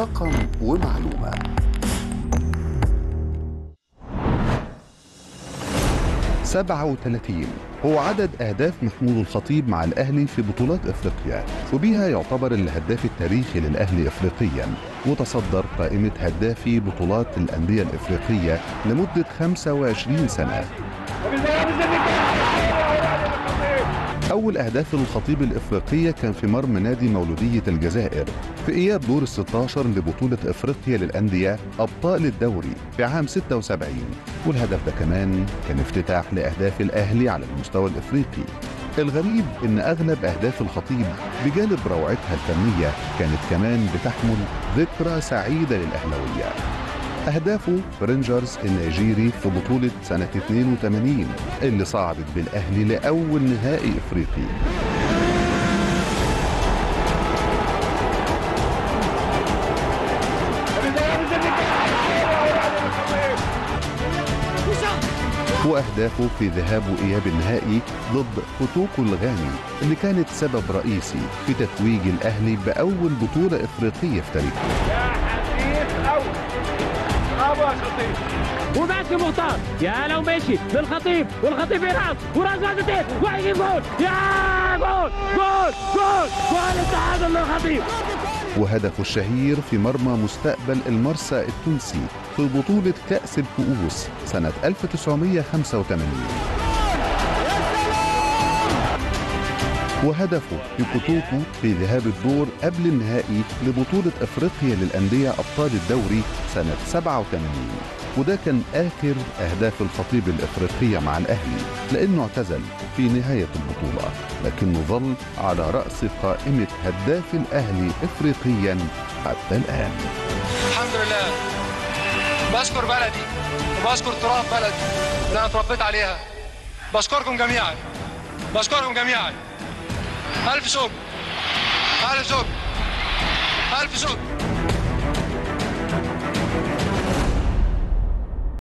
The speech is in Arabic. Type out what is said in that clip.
رقم ومعلومة. 37 هو عدد أهداف محمود الخطيب مع الأهلي في بطولات إفريقيا، وبها يعتبر الهداف التاريخي للأهلي إفريقيا، وتصدر قائمة هدافي بطولات الأندية الإفريقية لمدة 25 سنة. أول أهداف الخطيب الإفريقية كان في مرمى نادي مولودية الجزائر في إياب دور ال16 لبطولة إفريقيا للأندية أبطال الدوري في عام 76، والهدف ده كمان كان افتتاح لأهداف الأهلي على المستوى الإفريقي. الغريب إن أغلب أهداف الخطيب بجانب روعتها الفنية كانت كمان بتحمل ذكرى سعيدة للأهلاوية. أهدافه في رينجرز النيجيري في بطولة سنة 82 اللي صعدت بالأهلي لأول نهائي إفريقي. وأهدافه في ذهاب وإياب النهائي ضد كوتوكو الغاني اللي كانت سبب رئيسي في تتويج الأهلي بأول بطولة إفريقية في تاريخه. وبعد مختار يا لو ماشي للخطيب والخطيب يرقص وراس واحدتين وهيجيب جول، يا جول جول جول جول التعادل للخطيب. وهدفه الشهير في مرمى مستقبل المرسى التونسي في بطولة كأس الكؤوس سنة 1985. وهدفه في كوتوكو في ذهاب الدور قبل النهائي لبطولة أفريقيا للأندية أبطال الدوري سنة 87، وده كان آخر أهداف الخطيب الإفريقية مع الأهلي لأنه اعتزل في نهاية البطولة، لكنه ظل على رأس قائمة هداف الأهلي إفريقيا حتى الآن. الحمد لله، بشكر بلدي وبشكر تراب بلدي اللي أنا اتربيت عليها. بشكركم جميعا، بشكركم جميعا. ألف شكر، ألف شكر، ألف شكر.